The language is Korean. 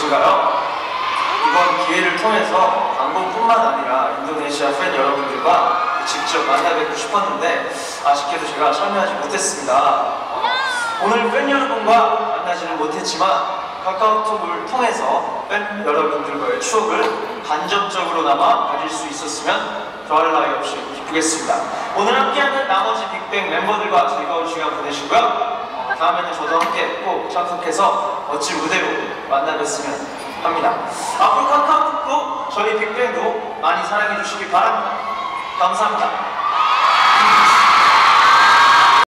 계신가요? 이번 기회를 통해서 방송뿐만 아니라 인도네시아 팬 여러분들과 직접 만나 뵙고 싶었는데 아쉽게도 제가 참여하지 못했습니다. 오늘 팬 여러분과 만나지는 못했지만 카카오톡을 통해서 팬 여러분들과의 추억을 간접적으로나마 가질 수 있었으면 더할 나위 없이 기쁘겠습니다. 오늘 함께하는 나머지 빅뱅 멤버들과 즐거운 시간 보내시고요. 다음에는 저도 함께 꼭 참석해서 멋진 무대로 만나 뵀으면 합니다. 앞으로 카카오톡도 저희 빅뱅도 많이 사랑해 주시기 바랍니다. 감사합니다.